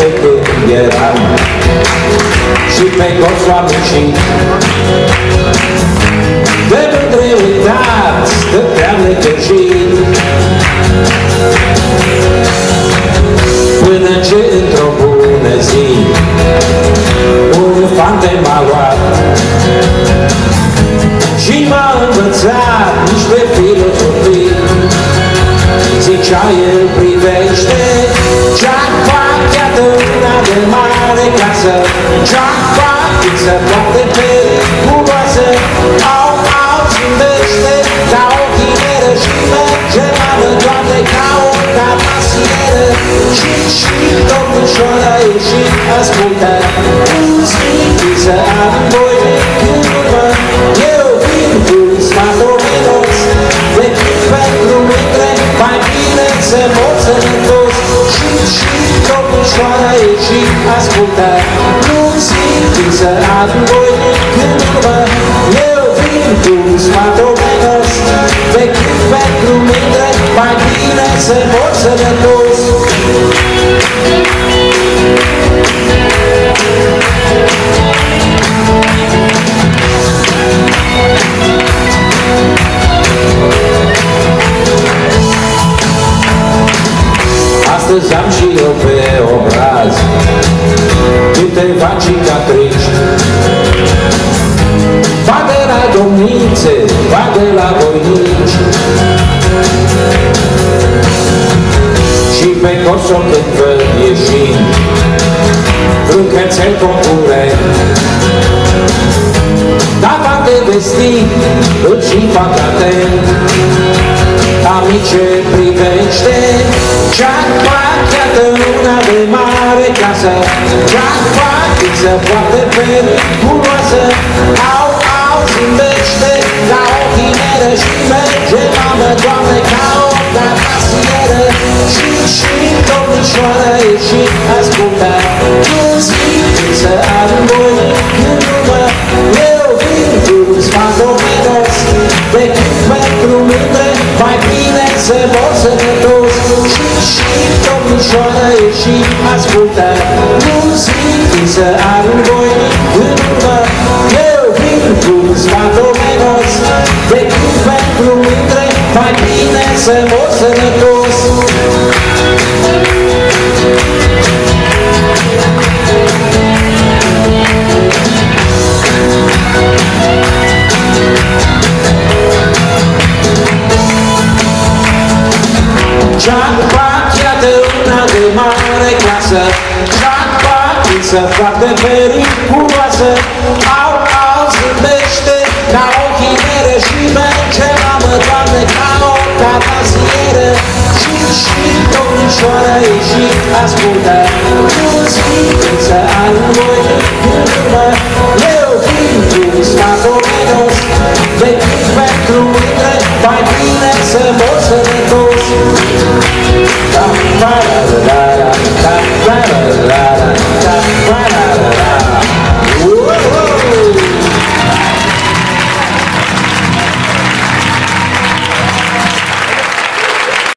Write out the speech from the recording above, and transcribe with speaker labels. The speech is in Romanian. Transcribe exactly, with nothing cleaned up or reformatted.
Speaker 1: când eram și pe Corso am ieșit. De mândre uitați, stăteam necăjit, până ce într-o bună zi un fante m-a luat și m-a învățat niște filozofii. Zicea el, privește, jackpot, iată una de mare casă, jackpot, când se poate periculoasă, au, au, zâmbește ca o chimeră și merge, mamă, Doamne, ca o camasieră. Și, și, domnișoara e și ascultă, muzică să am voi când urmă, eu vin cu sfatomenos, decât pentru mândre, mai bine să mor sănătos. Și, și, domnișoara e și ascultă, muzică să am voi când urmă, eu vin cu sfatomenos, decât pentru mândre, mai bine să mor sănătos. Astăzi am și eu pe obraz câteva cicatrici, ba de la domnițe, ba de la voinici. Și pe Corso când văd ieșind vreun cățel concurent, data de vestit îl și fac atent. Amice, privește, jackpot, iată una de mare casă, jackpot, când se poate periculoasă, au, au, zâmbește ca o chimeră și merge, mamă, Doamne, ca o camasieră. Și, și, domnișoara e și ascultă, muzică să am voi când urmă, eu vin cu sfatomenos, decât pentru mândre, mai bine să mor sănătos. Și, și, domnișoara e și ascultă, muzică să am voi când urmă, eu vin cu sfatomenos, decât pentru mândre, mai bine să mor sănătos. Jackpot, iată una de mare clasă, jackpot, însă foarte periculoasă, au, au, zâmbește ca o chimeră și merge, mamă, Doamne, ca o camasieră. Și, și, domnișoara e și ascultă, muzică să am voi când urmă, eu vin cu sfatomenos, decât pentru mândre, mai bine să mor sănătos. Da, da, da, da, da, da, da, da.